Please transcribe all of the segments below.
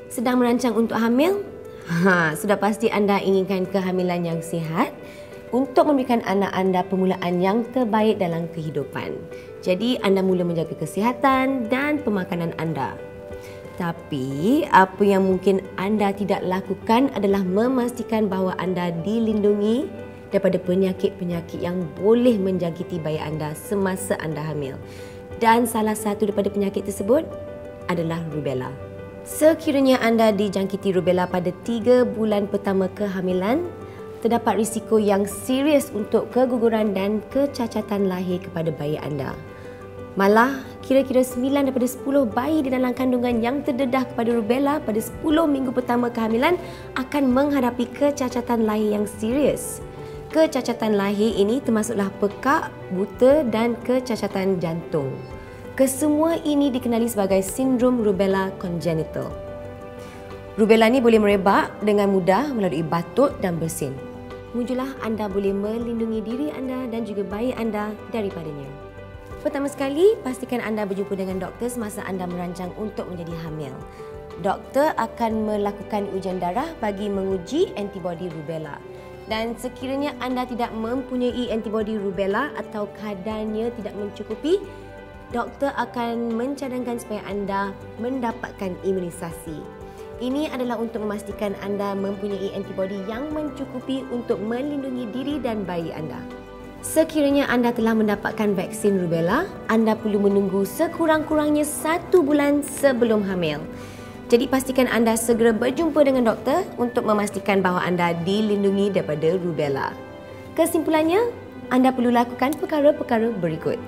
Sedang merancang untuk hamil? Sudah pasti anda inginkan kehamilan yang sihat untuk memberikan anak anda permulaan yang terbaik dalam kehidupan. Jadi anda mula menjaga kesihatan dan pemakanan anda. Tapi apa yang mungkin anda tidak lakukan adalah memastikan bahawa anda dilindungi daripada penyakit-penyakit yang boleh menjangkiti bayi anda semasa anda hamil. Dan salah satu daripada penyakit tersebut adalah rubella. Sekiranya anda dijangkiti rubella pada 3 bulan pertama kehamilan, terdapat risiko yang serius untuk keguguran dan kecacatan lahir kepada bayi anda. Malah, kira-kira 9 daripada 10 bayi di dalam kandungan yang terdedah kepada rubella pada 10 minggu pertama kehamilan akan menghadapi kecacatan lahir yang serius. Kecacatan lahir ini termasuklah pekak, buta dan kecacatan jantung. Kesemua ini dikenali sebagai sindrom rubella congenital. Rubella ni boleh merebak dengan mudah melalui batuk dan bersin. Mujulah anda boleh melindungi diri anda dan juga bayi anda daripadanya. Pertama sekali, pastikan anda berjumpa dengan doktor semasa anda merancang untuk menjadi hamil. Doktor akan melakukan ujian darah bagi menguji antibodi rubella. Dan sekiranya anda tidak mempunyai antibodi rubella atau kadarnya tidak mencukupi, doktor akan mencadangkan supaya anda mendapatkan imunisasi. Ini adalah untuk memastikan anda mempunyai antibodi yang mencukupi untuk melindungi diri dan bayi anda. Sekiranya anda telah mendapatkan vaksin rubella, anda perlu menunggu sekurang-kurangnya 1 bulan sebelum hamil. Jadi pastikan anda segera berjumpa dengan doktor untuk memastikan bahawa anda dilindungi daripada rubella. Kesimpulannya, anda perlu lakukan perkara-perkara berikut.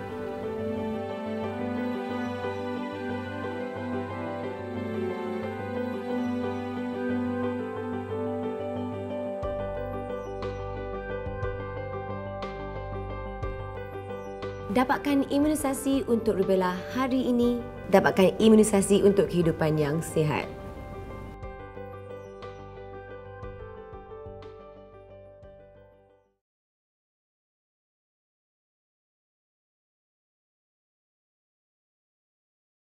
Dapatkan imunisasi untuk rubella hari ini, dapatkan imunisasi untuk kehidupan yang sihat.